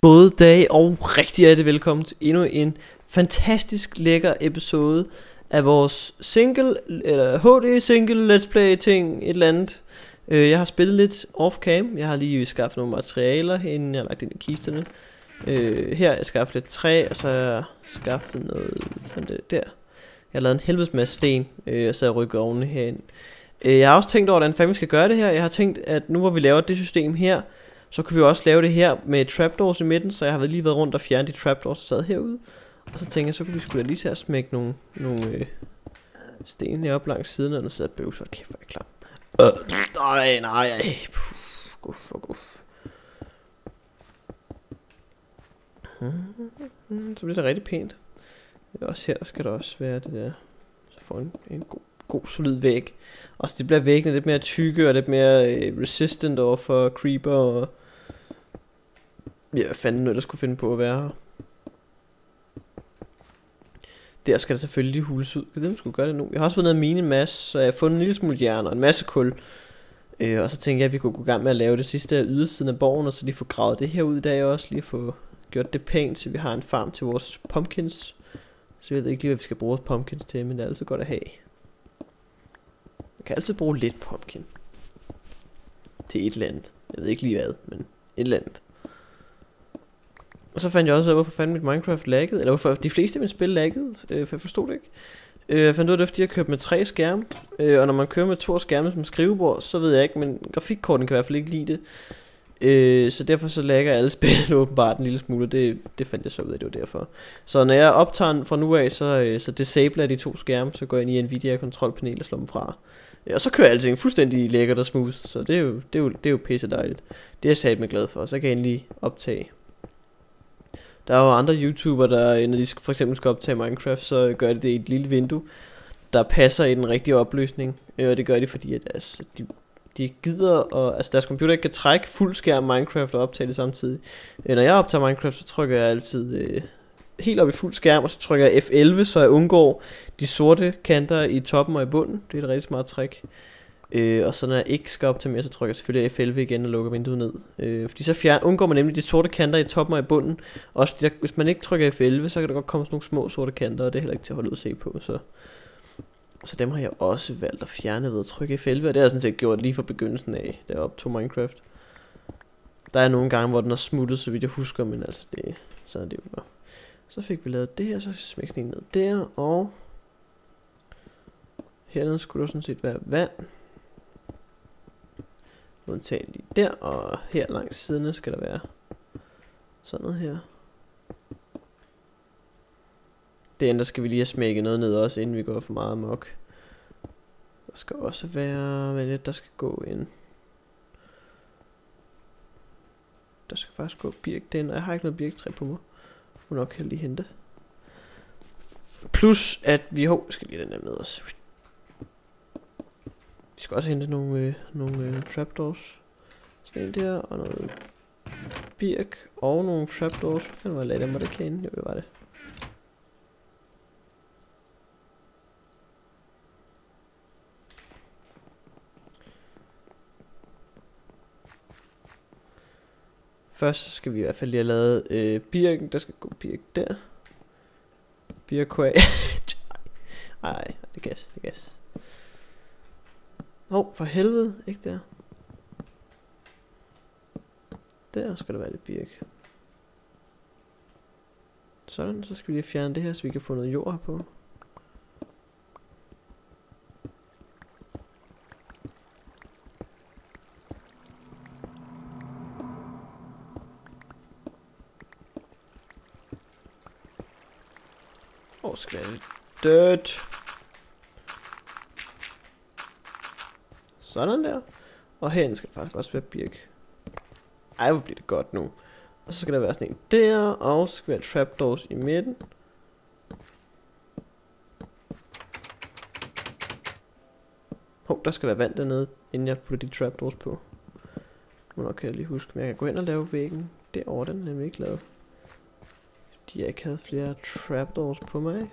God dag og rigtig hjertelig velkommen til endnu en fantastisk lækker episode af vores single, eller HD single let's play ting, et eller andet. Jeg har spillet lidt off-cam, jeg har lige skaffet nogle materialer, inden jeg har lagt ind i kisterne. Her har jeg skaffet lidt træ, og så har jeg skaffet noget fra det der. Jeg har lavet en helvedes masse sten, og så har jeg rykket oveni herind. Jeg har også tænkt over, hvordan fanden vi skal gøre det her. Jeg har tænkt, at nu hvor vi laver det system her, så kan vi også lave det her med trapdoors i midten. Så jeg har lige været rundt og fjernet de trapdoors, der sad herude. Og så tænker jeg, så kunne vi sgu da lige til at smække nogle sten heroppe langs siden, og nu sidder bøvser. Kæft, hvor er jeg klar. Nej. Guf. Så bliver det rigtig pænt. Også her skal der også være det der. Så får en god solid væg. Og så det bliver væggene lidt mere tykke og lidt mere resistant over for creeper og ja, hvad fanden noget der skulle finde på at være her. Der skal der selvfølgelig hules ud. Jeg ved, om skulle gøre det nu. Jeg har også været nede og mine en masse, så jeg har fundet en lille smule jern og en masse kul. Og så tænkte jeg, at vi kunne gå i gang med at lave det sidste af ydersiden af borgen, og så lige få gravet det her ud i dag også. Lige få gjort det pænt, så vi har en farm til vores pumpkins. Så jeg ved ikke lige, hvad vi skal bruge vores pumpkins til, men det er altid godt at have. Man kan altid bruge lidt pumpkin til et eller andet. Jeg ved ikke lige hvad, men et eller andet. Og så fandt jeg også ud af, hvorfor fanden mit Minecraft laggede. Eller hvorfor de fleste af mine spil laggede. For jeg forstod det ikke. Jeg fandt ud af det, fordi jeg kørte med 3 skærme. Og når man kører med 2 skærme som skrivebord, så ved jeg ikke, men grafikkorten kan i hvert fald ikke lide det. Så derfor så lagger alle spil åbenbart en lille smule. Det fandt jeg så ud af, det var derfor. Så når jeg optager fra nu af, så disabler jeg de 2 skærme. Så går jeg ind i Nvidia kontrolpanel og slår dem fra. Og så kører alting fuldstændig lækkert og smooth. Så det er jo pisse dejligt. Det er jeg sat mig glad for. Så kan jeg endelig optage. Der er jo andre YouTubere, der når de for eksempel skal optage Minecraft, så gør de det i et lille vindue, der passer i den rigtige opløsning. Og det gør de, fordi at, altså, de gider, og altså, deres computer ikke kan trække fuld skærm Minecraft og optage det samtidig. Når jeg optager Minecraft, så trykker jeg altid helt op i fuld skærm, og så trykker jeg F11, så jeg undgår de sorte kanter i toppen og i bunden. Det er et rigtig smart trick. Og så når jeg ikke skal optage mere, så trykker jeg selvfølgelig F11 igen og lukker vinduet ned. Fordi så undgår man nemlig de sorte kanter i toppen og i bunden. Også hvis man ikke trykker F11, så kan der godt komme sådan nogle små sorte kanter, og det er heller ikke til at holde ud at se på. Så dem har jeg også valgt at fjerne ved at trykke F11, og det har jeg sådan set gjort lige fra begyndelsen af, da jeg optog Minecraft. Der er nogle gange, hvor den er smuttet, så vidt jeg husker, men altså så er det jo bare. Så fik vi lavet det her, så smækker den ned der, og hernede skulle der sådan set være vand. Undtagen lige der, og her langs siden skal der være sådan noget her. Der skal vi lige have smækket noget ned også, inden vi går for meget amok. Der skal også være, der skal gå en. Der skal faktisk gå birk den, og jeg har ikke noget birktræ på mig. Må nok kan lige hente. Plus at vi skal lige den der med os. Vi skal også hente nogle trapdoors. Sådan en der, og noget birk, og nogle trapdoors. Hvad fanden var jeg lagde dem, var det kane? Jo, det var det. Først skal vi i hvert fald lige have lavet birken. Der skal gå birk der. Birkvæg. Ej, det er gas. For helvede, ikke der. Der skal der være lidt birk. Sådan, så skal vi lige fjerne det her, så vi kan få noget jord her på. Skal være lidt dirt. Sådan der. Og herinde skal faktisk også være birk. Ej, hvor bliver det godt nu. Og så skal der være sådan en der, og så skal der være trapdoors i midten. Der skal være vand dernede, inden jeg putter de trapdoors på. Nu nok kan jeg lige huske, men jeg kan gå ind og lave væggen derovre, den er nemlig ikke lavet. Fordi jeg ikke havde flere trapdoors på mig.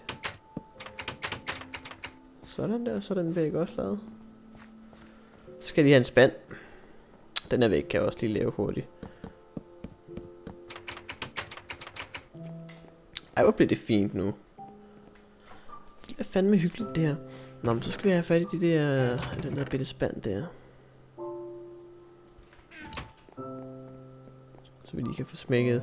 Sådan der, så er den væg også lavet. Så skal jeg lige have en spand. Den her væg kan jeg også lige lave hurtigt. Ej, hvor bliver det fint nu. Det er fandme hyggeligt, det her. Nå, men så skal vi have fat i den der bitte spand der. Så vi lige kan få smækket.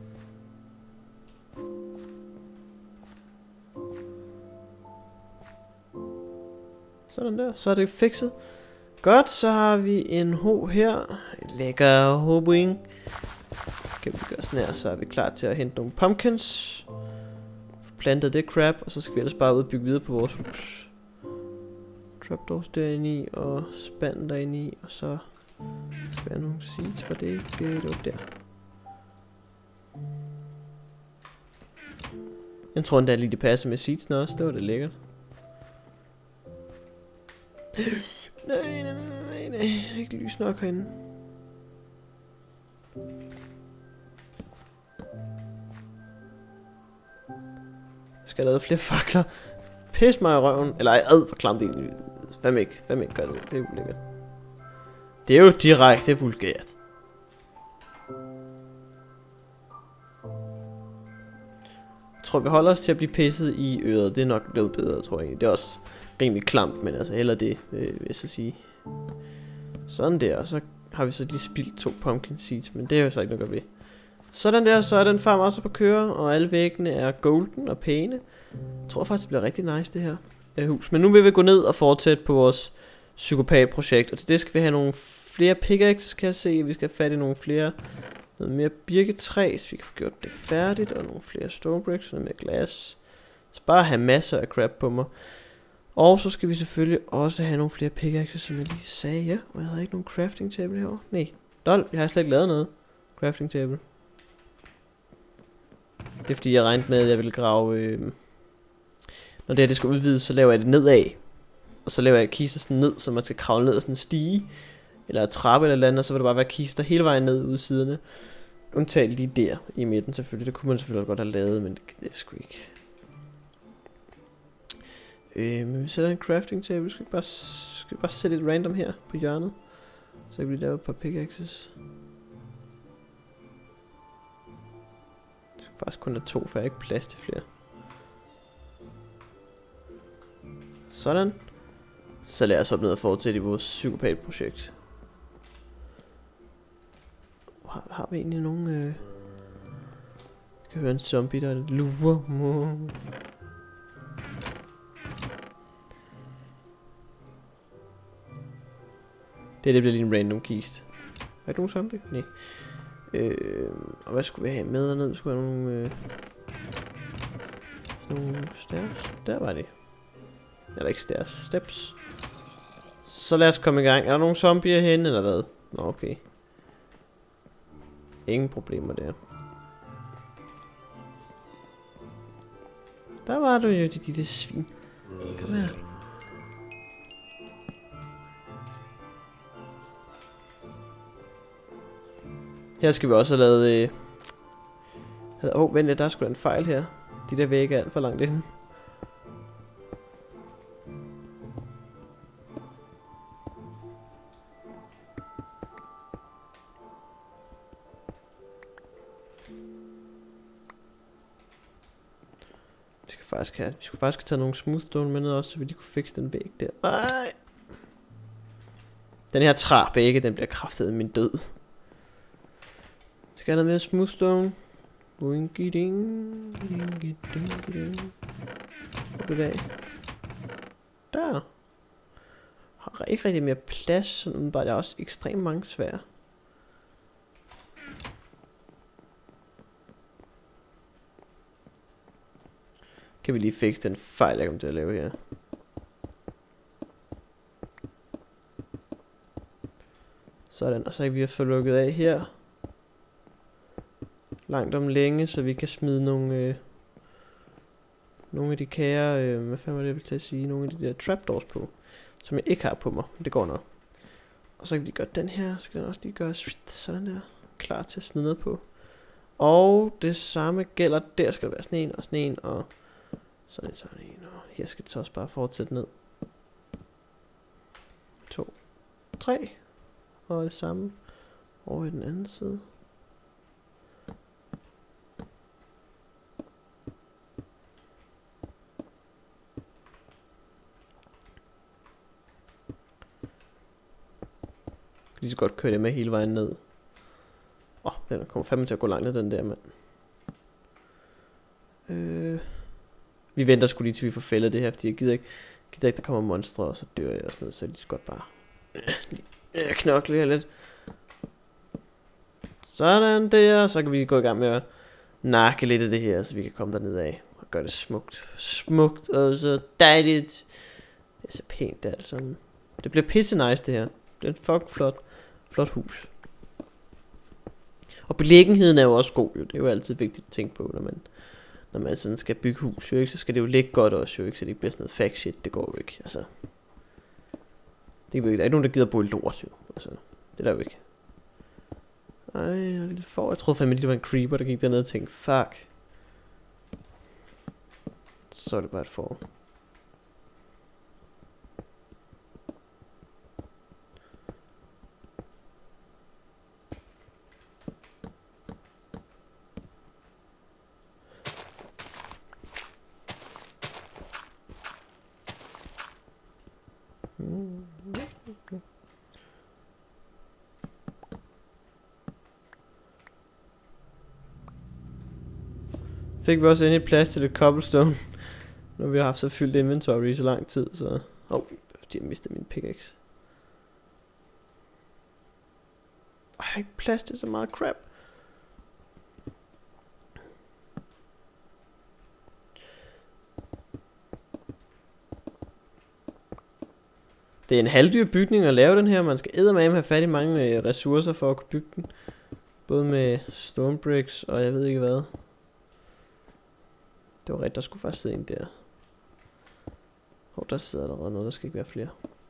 Sådan der, så er det fikset. Godt, så har vi en ho her. En lækker ho-wing. Kan vi gøre sådan her, så er vi klar til at hente nogle pumpkins. Få plantet det crap, og så skal vi ellers bare udbygge videre på vores hus. Trapdoors derinde i, og spanden derinde i, og så skal vi have nogle seeds, for det ikke det var der. Jeg tror endda lige det passer med seedsene også, det var det lækkert. Nej, ikke lys nok herinde. Jeg skal have lavet flere fakler. Pis mig i røven. Eller ad for klamt egentlig. Hvem ikke gør det? Det er ulækkert. Det er jo direkte vulgært. Jeg tror vi holder os til at blive pisset i øret. Det er nok lidt bedre, tror jeg. Det er også rimelig klamt, men altså heller det, vil jeg så sige. Sådan der, og så har vi så lige spildt 2 pumpkin seeds, men det er jo så ikke noget ved. Sådan der, så er den farm også på køre, og alle væggene er golden og pæne. Jeg tror faktisk, det bliver rigtig nice, det her hus. Men nu vil vi gå ned og fortsætte på vores psykopat-projekt, og til det skal vi have nogle flere pickaxes, kan jeg se. Vi skal have fat i nogle flere, noget mere birketræ, så vi kan få gjort det færdigt, og nogle flere stone bricks, noget mere glas. Så bare have masser af crap på mig. Og så skal vi selvfølgelig også have nogle flere pickaxes, som jeg lige sagde. Ja, og jeg havde ikke nogen crafting table herovre. Nej, lol, jeg har slet ikke lavet noget crafting table. Det er fordi jeg regnede med at jeg ville grave når det skal udvides, så laver jeg det nedad. Og så laver jeg kister sådan ned, så man skal kravle ned og sådan stige, eller trappe eller andet, og så vil der bare være kister hele vejen ned ud siderne. Undtagen lige der i midten selvfølgelig. Det kunne man selvfølgelig godt have lavet, men det er sgu ikke. Men vi sætter en crafting table. Skal vi bare sætte et random her på hjørnet, så kan vi lave et par pickaxes. Det skal faktisk kun have 2, for jeg har ikke plads til flere. Sådan. Så lad os op ned og fortsætte i vores psykopat-projekt. Har vi egentlig nogen jeg kan høre en zombie der lurer. Det bliver lige en random kiste. Er der ikke nogen zombie? Nej. Og hvad skulle vi have med dernede? Vi skulle have nogle stairs. Der var det. Eller ikke stairs, steps. Så lad os komme i gang. Er der nogen zombier henne eller hvad? Nå, okay. Ingen problemer der. Der var du jo, de lille svin. Kom her. Her skal vi også have lavet vent lidt, der er sgu da en fejl her. De der vægge er alt for langt inde. Vi skulle faktisk have taget nogle smooth stone med ned også, så vi lige kunne fikse den væg der. Ej. Den her trappe ikke, den bliver kraftet min død. Skal jeg have noget mere smooth stone? Hvor er det af? Der. Har ikke rigtig mere plads, sådan bare der er også ekstremt mange svære. Kan vi lige fikse den fejl, jeg kommer til at lave her. Sådan, og så kan vi få lukket af her. Langt om længe, så vi kan smide nogle af de kære, hvad fanden var det jeg ville til at sige, nogle af de der trapdoors på, som jeg ikke har på mig, det går nok. Og så kan vi gøre den her, så kan den også lige gøres sådan der, klar til at smide noget på. Og det samme gælder, der skal der være sådan en, og sådan en, og her skal det så også bare fortsætte ned. 2, 3, og det samme over i den anden side. lige så godt køre det med hele vejen ned. Den kommer fandme til at gå langt ned, den der, mand. Vi venter sgu lige til vi får fældet det her, fordi jeg gider ikke der kommer monstre, og så dør jeg og sådan noget, så lige så godt bare knokle her lidt. Sådan der, så kan vi gå i gang med at nakke lidt af det her, så vi kan komme derned af og gøre det smukt og så dejligt. Det er så pænt det alt sammen. Det bliver pisse nice det her. Det er et fucking flot hus. Og beliggenheden er jo også god, jo. Det er jo altid vigtigt at tænke på, når man sådan skal bygge hus, jo ikke, så skal det jo ligge godt også, jo ikke, så det ikke bliver sådan noget fact shit, det går jo ikke, altså. Det er jo ikke, der er ikke nogen, der gider bo i lort, jo, altså, det er der jo ikke. Jeg troede fandme, det var en creeper, der gik dernede og tænkte, fuck. Så er det bare et får. Fik vi også endelig plads til det cobblestone, når vi har haft så fyldt inventory i så lang tid, så... fordi jeg mistede min pickaxe. Jeg har ikke plads til så meget crap. Det er en halvdyr bygning at lave den her. Man skal eddermame have fat i mange ressourcer for at kunne bygge den. Både med stone bricks og jeg ved ikke hvad. Det var rigtigt, der skulle faktisk sidde en der. Der sidder allerede noget, der skal ikke være flere.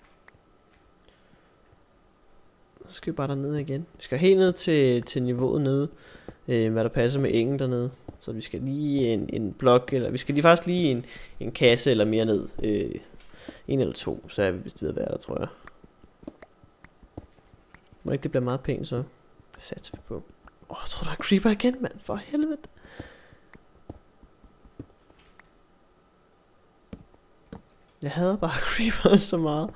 Så skal vi bare dernede igen. Vi skal helt ned til niveauet nede. Hvad der passer med engen dernede. Så vi skal lige en blok, eller vi skal faktisk lige en kasse eller mere ned. En eller to, så er vi vist ved at være der, tror jeg. Må ikke det bliver meget pænt, så det satser vi på. Jeg tror der er en creeper igen, mand. For helvede. Jeg hader bare creeper så meget.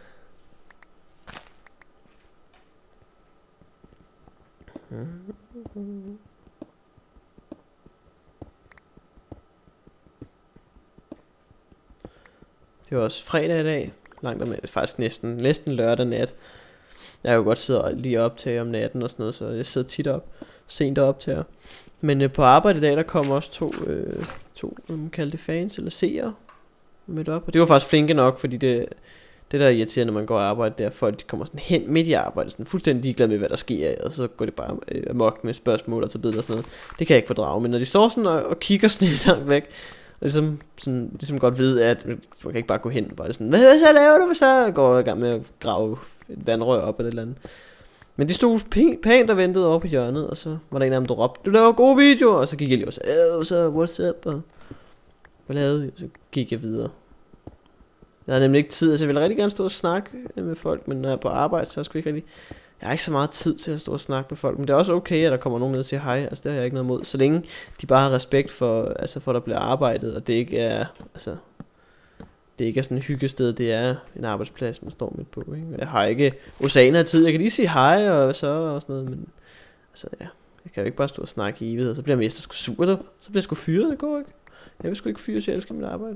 Det var også fredag i dag. Langt om, faktisk næsten lørdag nat. Jeg kan jo godt sidde og lige optage om natten og sådan noget, så jeg sidder tit sent og optager. Men på arbejde i dag, der kom også to man kalder det fans eller seere mødt op. Og det var faktisk flinke nok, fordi det der er irriterende, når man går og arbejder, det er folk, de kommer sådan hen midt i arbejdet, sådan fuldstændig ligeglade med, hvad der sker, og så går det bare amok med spørgsmål og så bedre og sådan noget. Det kan jeg ikke fordrage, men når de står sådan og kigger sådan lidt langt væk, og ligesom godt ved, at man kan ikke bare gå hen og bare sådan, hvad så laver du, så går jeg i gang med at grave et vandrør op eller et eller andet. Men de stod pænt og ventede over på hjørnet, og så var der en af dem, der råbte, du laver gode videoer, og så gik jeg lige og så what's up, og hvad lavede jeg, så gik jeg videre. Jeg havde nemlig ikke tid, altså jeg ville rigtig gerne stå og snakke med folk, men når jeg er på arbejde, så jeg ikke har ikke så meget tid til at stå og snakke med folk, men det er også okay, at der kommer nogen ned og siger hej, altså det har jeg ikke noget imod, så længe de bare har respekt for, altså for at der bliver arbejdet, og det ikke er, altså, det ikke er sådan et hyggested, det er en arbejdsplads, man står midt på, ikke? Jeg har ikke oceaner af tid, jeg kan lige sige hej og så og sådan noget, men altså ja, jeg kan jo ikke bare stå og snakke i evighed, så bliver mester sgu sur, så bliver jeg sgu fyret, det går ikke. Jeg vil sgu ikke fyre, så jeg elsker mit arbejde.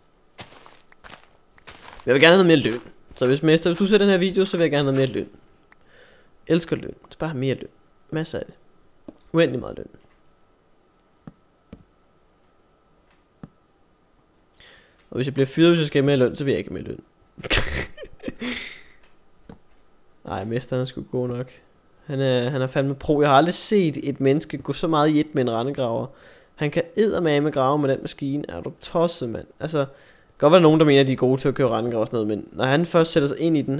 Jeg vil gerne have noget mere løn. Så hvis du ser den her video, så vil jeg gerne have noget mere løn. Jeg elsker løn. Så bare have mere løn. Masser af det. Uendelig meget løn. Og hvis jeg bliver fyret, hvis jeg skal have mere løn, så vil jeg ikke have mere løn. Nej, mesteren er sgu god nok. Han er fandme pro. Jeg har aldrig set et menneske gå så meget i et med en rendegraver. Han kan eddermame grave med den maskine. Er du tosset, mand? Altså, godt være nogen, der mener, at de er gode til at køre rendegraver og sådan noget, men når han først sætter sig ind i den,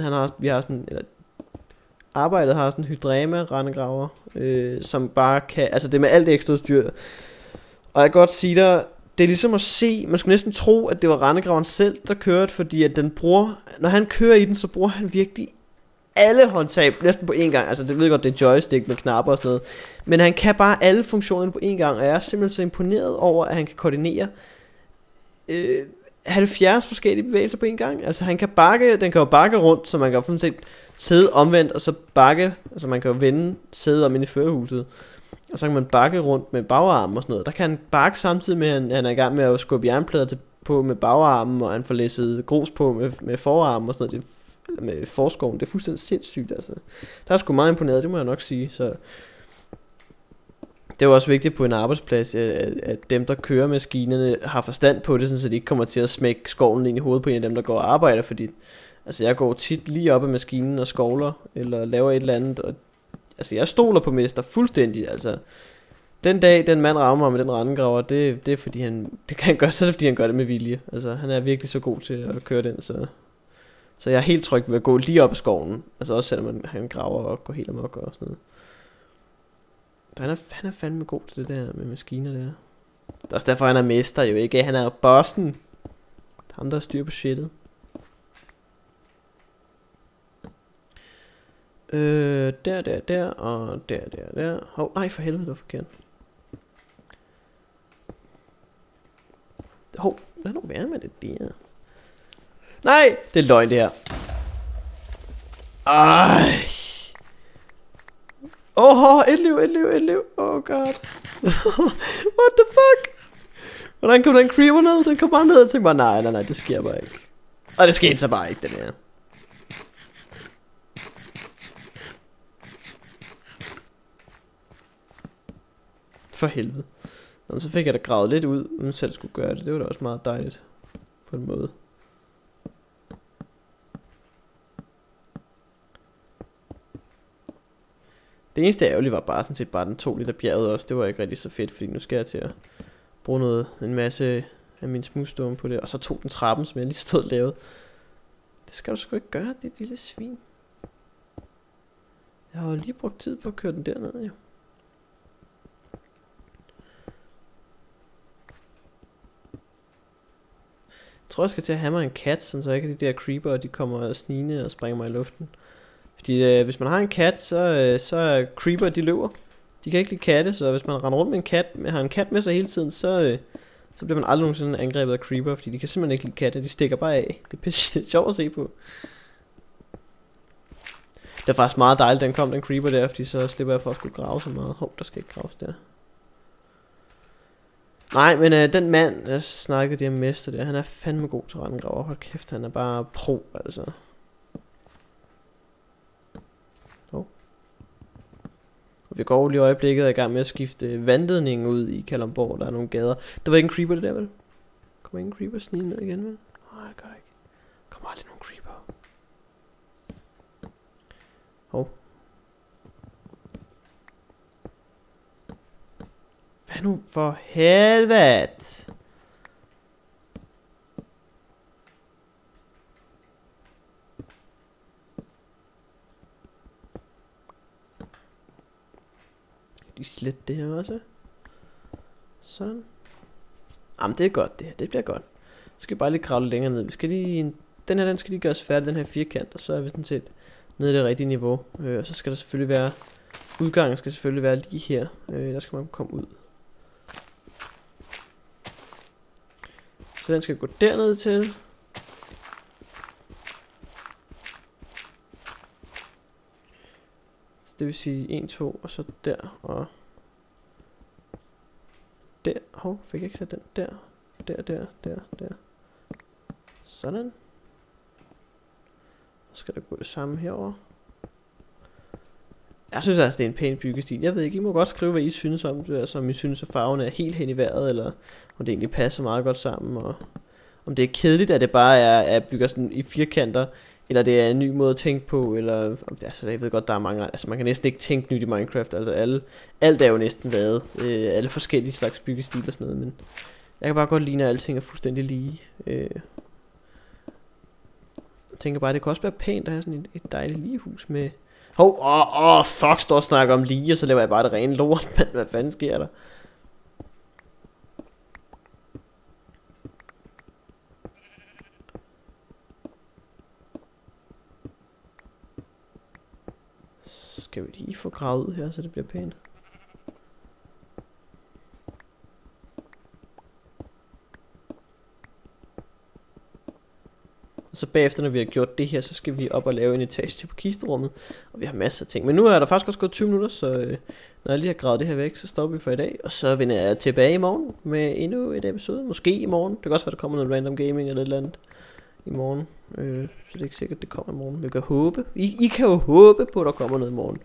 arbejdet har sådan en hydrema rendegraver, som bare kan, altså det er med alt ekstra udstyr. Og jeg kan godt sige dig, det er ligesom at se, man skulle næsten tro, at det var rendegraveren selv, der kørte, fordi at den bruger, når han kører i den, så bruger han virkelig alle håndtag næsten på én gang. Altså det ved jeg godt, det er joystick med knapper og sådan noget, men han kan bare alle funktionerne på én gang, og jeg er simpelthen så imponeret over, at han kan koordinere 70 forskellige bevægelser på en gang. Altså han kan bakke, den kan jo bakke rundt, så man kan jo sådan set sidde omvendt, og så bakke, altså man kan jo vende sædet om ind i førerhuset. Og så kan man bakke rundt med bagarmen og sådan noget. Der kan han bakke samtidig med, at han er i gang med at skubbe jernplader på med bagarmen, og han får læsset grus på med forarmen og sådan noget. Med forskoven. Det er fuldstændig sindssygt, altså. Der er sgu meget imponeret, det må jeg nok sige. Så det er jo også vigtigt på en arbejdsplads, at dem, der kører maskinerne, har forstand på det, så de ikke kommer til at smække skovlen ind i hovedet på en af dem, der går og arbejder, fordi altså jeg går tit lige op ad maskinen og skovler, eller laver et eller andet, og altså jeg stoler på mester fuldstændig, altså den dag den mand rammer med den rendegraver, det er fordi det kan han gøre, så er det fordi han gør det med vilje, altså han er virkelig så god til at køre den, så jeg er helt tryg ved at gå lige op ad skoven, altså også selvom han graver og går helt amok og sådan noget. Han er fandme god til det der med maskiner der. Det er også derfor han er mester jo, ikke? Han er jo bossen. Ham der styrer på shitet. Der og der. Hov, nej for helvede, det var forkert. Hov, lad nu være med det der. Nej, det er løgn det her. Ej. Et liv. Oh god. What the fuck? Hvordan kom den creeper ned? Den kom bare ned og tænkte bare, nej, det sker bare ikke. Og det skete så bare ikke, den her. For helvede. Og så fik jeg da gravet lidt ud, uden selv skulle gøre det. Det var da også meget dejligt. På en måde. Det eneste ærgerlige var bare sådan set bare den 2 liter bjerget også. Det var ikke rigtig så fedt, fordi nu skal jeg til at bruge en masse af min smugstorm på det. Og så tog den trappen, som jeg lige stod og lavede. Det skal du sgu ikke gøre, det lille svin. Jeg har jo lige brugt tid på at køre den derned, jo. Jeg tror, jeg skal til at have mig en kat, så ikke de der creeper, de kommer snigende og springer mig i luften. Fordi hvis man har en kat, så creeper, de løber. De kan ikke lide katte, så hvis man render rundt med en kat, har en kat med sig hele tiden, så bliver man aldrig nogensinde angrebet af creeper, fordi de kan simpelthen ikke lide katte, de stikker bare af. Det er sjovt at se på. Det er faktisk meget dejligt, den kom, den creeper der, fordi så slipper jeg for at skulle grave så meget. Hov, der skal ikke graves der. Nej, men den mand, jeg snakkede det her mester der, han er fandme god til rendegraver. Hold kæft, han er bare pro, altså. Vi går lige i øjeblikket i gang med at skifte vandledningen ud i Kalundborg. Der er nogle gader. Der var ikke en creeper det der, vel? Kommer ikke en creeper snige ned igen, vel? Nej, det gør ikke. Kommer aldrig nogen creeper. Hov. Hvad nu for helvede? Lige slet det her også. Sådan. Jamen det er godt det her, det bliver godt. Så skal vi bare lige kravle længere ned. Vi skal lige, den skal lige gøres færdig, den her firkant. Og så er vi sådan set nede i det rigtige niveau. Og så skal der selvfølgelig være, udgangen skal selvfølgelig være lige her. Der skal man komme ud. Så den skal gå derned til. Det vil sige 1, 2 og så der og der. Hov, fik jeg ikke sat den der. Sådan. Så skal der gå det samme herover. Jeg synes altså det er en pæn byggestil. Jeg ved ikke, I må godt skrive hvad I synes om det. Altså om I synes at farverne er helt hen i vejret, eller om det egentlig passer meget godt sammen, og om det er kedeligt at det bare er bygget sådan i firkanter, eller det er en ny måde at tænke på, eller altså jeg ved godt der er mange, altså man kan næsten ikke tænke nyt i Minecraft, altså alt er jo næsten lavet, alle forskellige slags byggestil og sådan noget, men jeg kan bare godt lide at alting er fuldstændig lige. Jeg tænker bare det kan også være pænt at have sådan et dejligt ligehus med. Fuck, står og snakker om lige, og så laver jeg bare det rene lort, men hvad fanden sker der? Skal vi lige få gravet ud her, så det bliver pænt. Og så bagefter, når vi har gjort det her, så skal vi op og lave en etage på kisterummet. Og vi har masser af ting. Men nu er der faktisk også gået 20 minutter, så når jeg lige har gravet det her væk, så stopper vi for i dag. Og så vender jeg tilbage i morgen med endnu et episode. Måske i morgen. Det kan også være, der kommer noget random gaming eller et eller andet i morgen. Så det er ikke sikkert, det kommer i morgen. Vi kan håbe. I kan jo håbe på, at der kommer noget i morgen.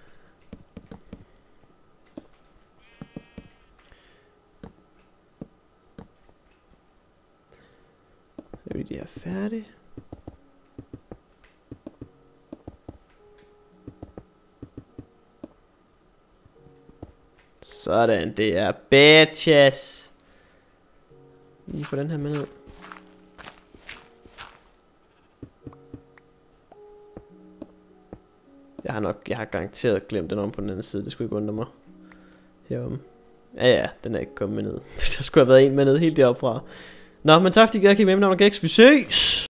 Så er vi de her færdige. Sådan, det er bitches. Lige få den her med ned. Jeg har garanteret glemt den om på den anden side. Det skulle ikke undre mig. Herom. Ja, den er ikke kommet med ned. Der skulle have været en med ned helt deroppe fra. Nå, men tak fordi I gad at kigge med mig, når der gæks. Vi ses!